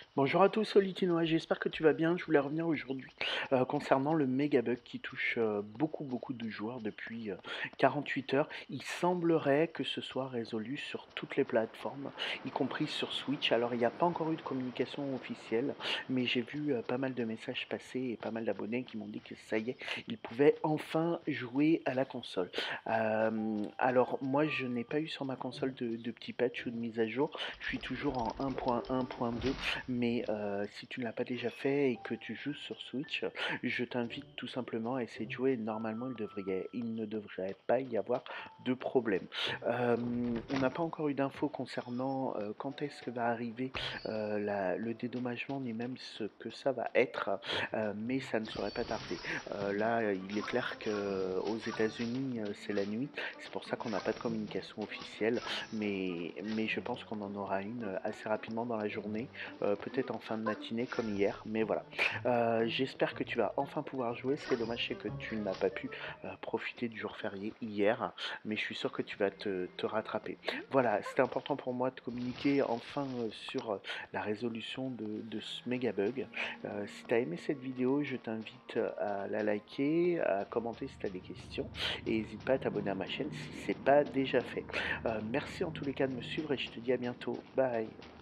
Bonjour à tous, Solitinois, j'espère que tu vas bien. Je voulais revenir aujourd'hui concernant le méga bug qui touche beaucoup de joueurs depuis 48 heures. Il semblerait que ce soit résolu sur toutes les plateformes, y compris sur Switch. Alors il n'y a pas encore eu de communication officielle, mais j'ai vu pas mal de messages passer et pas mal d'abonnés qui m'ont dit que ça y est, ils pouvaient enfin jouer à la console. Alors moi je n'ai pas eu sur ma console de petits patch ou de mise à jour. Je suis toujours en 1.1.2, mais si tu ne l'as pas déjà fait et que tu joues sur Switch, je t'invite tout simplement à essayer de jouer. Normalement, il ne devrait pas y avoir de problème. On n'a pas encore eu d'infos concernant quand est-ce que va arriver le dédommagement, ni même ce que ça va être, mais ça ne saurait pas tarder. Là, il est clair qu'aux États-Unis, c'est la nuit. C'est pour ça qu'on n'a pas de communication officielle, mais je pense qu'on en aura une assez rapidement dans la journée, peut-être en fin de matinée comme hier, mais voilà. J'espère que tu vas enfin pouvoir jouer. Ce qui est dommage, c'est que tu n'as pas pu profiter du jour férié hier, mais je suis sûr que tu vas te rattraper. Voilà, c'était important pour moi de communiquer enfin sur la résolution de ce méga bug. Si tu as aimé cette vidéo, je t'invite à la liker, à commenter si tu as des questions, et n'hésite pas à t'abonner à ma chaîne si ce n'est pas déjà fait. Merci en tous les cas de me suivre et je te dis à bientôt. Bye.